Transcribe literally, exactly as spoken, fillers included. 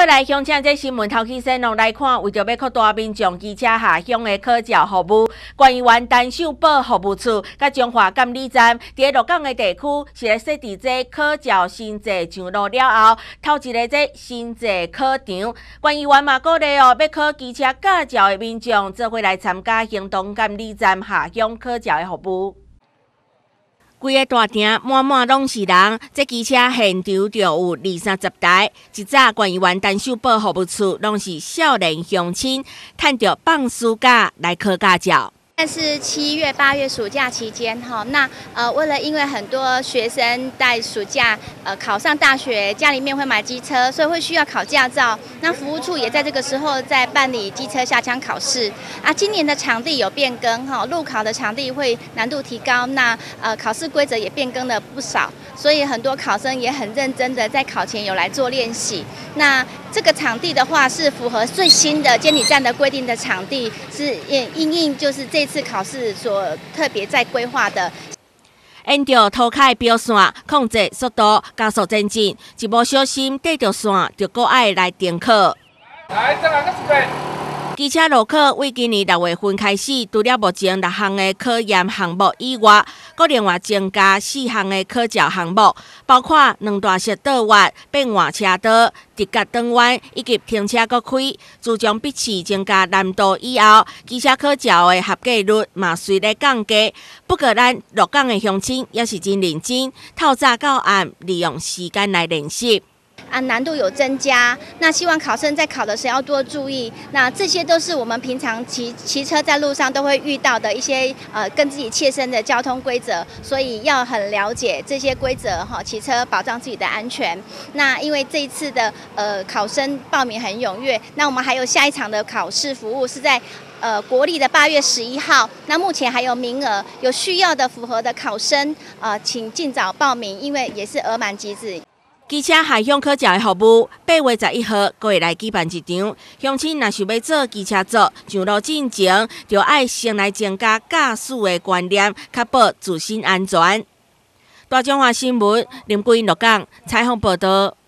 过来乡请这新闻头起先落来看，为着要扩大民众机车下乡的考照服务，关于原单手保服务处甲中华监理站伫鹿港的地区是来设置这考照新制上路了后，头一个这新制考场，关于原嘛鼓励哦，要考机车驾照的民众做伙来参加行动监理站下乡考照的服务。规个大厅满满拢是人，这机车现场就有二三十台。一早关于原单手保服务处拢是少年乡亲，趁着放暑假来考驾照。 但是七月、八月暑假期间，哈，那呃，为了因为很多学生在暑假呃考上大学，家里面会买机车，所以会需要考驾照。那服务处也在这个时候在办理机车下乡考试啊。今年的场地有变更，哈，路考的场地会难度提高，那呃考试规则也变更了不少，所以很多考生也很认真的在考前有来做练习。那这个场地的话是符合最新的监理站的规定的场地，是因应就是这次考试所特别在规划的。 沿着涂凯标线，控制速度，加速前进，一不小心对着线，就搁爱来停考。 来，再来个准备。 机车路考为今年六月份开始，除了目前六项的考验项目以外，搁另外增加四项的考照项目，包括两大式倒弯、变换车道、直角转弯以及停车搁开。自从笔试增加难度以后，机车考照的合格率嘛随咧降低。不过，咱鹿港的乡亲也是真认真，透早到暗利用时间来练习。 啊，难度有增加，那希望考生在考的时候要多注意。那这些都是我们平常骑骑车在路上都会遇到的一些呃跟自己切身的交通规则，所以要很了解这些规则哈，骑车保障自己的安全。那因为这一次的呃考生报名很踊跃，那我们还有下一场的考试服务是在呃国历的八月十一号，那目前还有名额，有需要的符合的考生呃请尽早报名，因为也是额满即止。 机车下乡考照的服务，八月十一号过会来举办一场。乡亲若想要做机车族，上路进前，就要先来增加驾驶的观念，确保自身安全。大中华新闻林桂鹿港采访报道。